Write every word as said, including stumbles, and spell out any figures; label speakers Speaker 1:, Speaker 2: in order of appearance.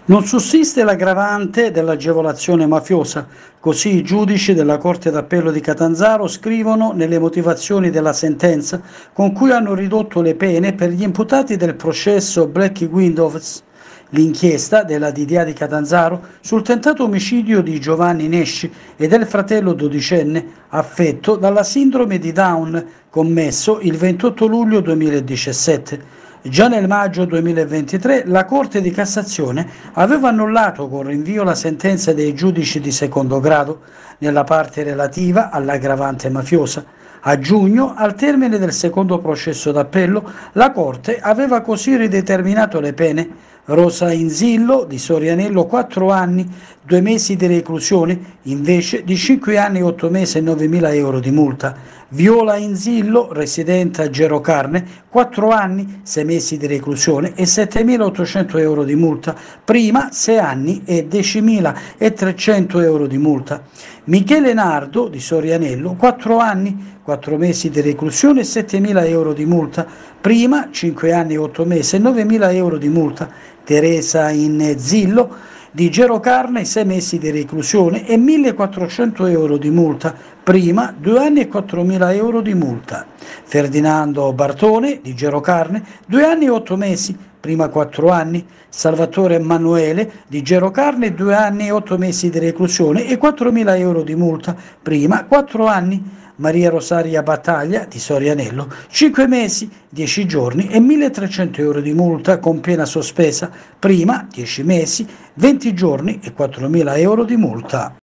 Speaker 1: Non sussiste l'aggravante dell'agevolazione mafiosa, così i giudici della Corte d'Appello di Catanzaro scrivono nelle motivazioni della sentenza con cui hanno ridotto le pene per gli imputati del processo Black Windows, l'inchiesta della D D A di Catanzaro sul tentato omicidio di Giovanni Nesci e del fratello dodicenne affetto dalla sindrome di Down commesso il ventotto luglio duemiladiciassette. Già nel maggio duemilaventitré la Corte di Cassazione aveva annullato con rinvio la sentenza dei giudici di secondo grado nella parte relativa all'aggravante mafiosa. A giugno, al termine del secondo processo d'appello, la Corte aveva così rideterminato le pene. Rosa Inzillo di Sorianello quattro anni, due mesi di reclusione invece di cinque anni, otto mesi e novemila euro di multa. Viola Inzillo, residente a Gerocarne, quattro anni, sei mesi di reclusione e settemilaottocento euro di multa. Prima sei anni e diecimilatrecento euro di multa. Michele Nardo di Sorianello, quattro anni, quattro mesi di reclusione e settemila euro di multa. Prima cinque anni, otto mesi e novemila euro di multa. Teresa Inzillo di Gerocarne, sei mesi di reclusione e millequattrocento euro di multa. Prima due anni e quattromila euro di multa. Ferdinando Bartone di Gerocarne, due anni e otto mesi, prima quattro anni. Salvatore Emanuele di Gerocarne, due anni e otto mesi di reclusione e quattromila euro di multa. Prima quattro anni. Maria Rosaria Battaglia di Sorianello, cinque mesi, dieci giorni e milletrecento euro di multa con pena sospesa. Prima dieci mesi, venti giorni e quattromila euro di multa.